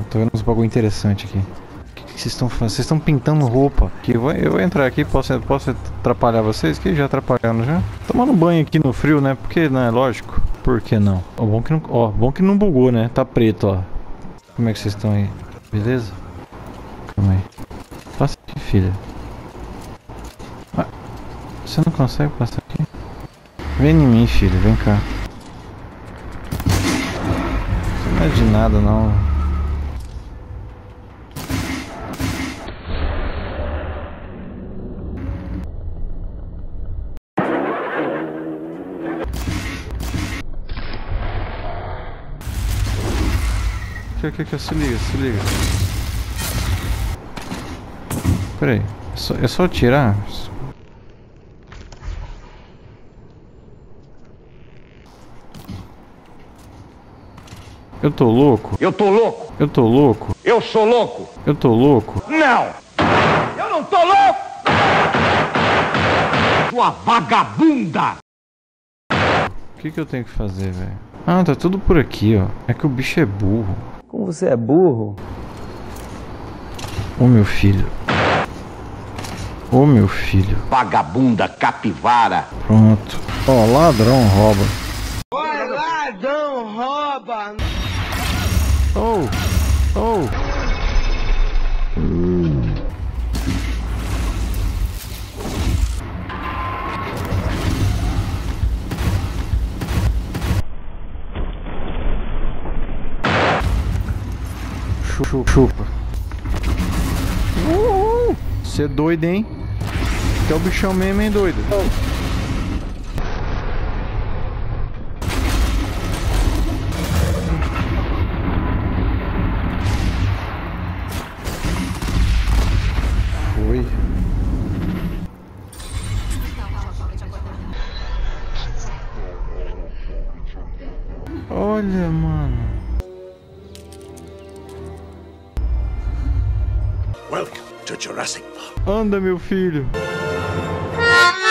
tô vendo uns bagulho interessante aqui. O que vocês estão fazendo? Vocês estão pintando roupa. Eu vou entrar aqui, posso atrapalhar vocês? Que já atrapalhando já. Tomando banho aqui no frio, né? Porque não é lógico. Por que não? Ó, bom que não bugou, né? Tá preto, ó. Como é que vocês estão aí? Beleza? Calma aí. Passa aqui, filha. Ah, você não consegue passar aqui? Vem em mim, filho. Vem cá. Isso não é de nada, não. Aqui, se liga. Pera aí, é só tirar? Eu tô louco? Eu tô louco! Eu tô louco? Eu sou louco! Eu tô louco? Não! Eu não tô louco! Sua vagabunda! O que eu tenho que fazer, velho? Ah, tá tudo por aqui, ó. É que o bicho é burro. Como você é burro? Ô meu filho. Ô meu filho. Vagabunda capivara! Pronto. Ó, ladrão rouba. Oi, ladrão rouba! Oh! Chupa. Você é doido, hein? Que é o bichão mesmo, hein, doido? Foi. Olha, mano. Welcome to Jurassic Park. Anda, meu filho.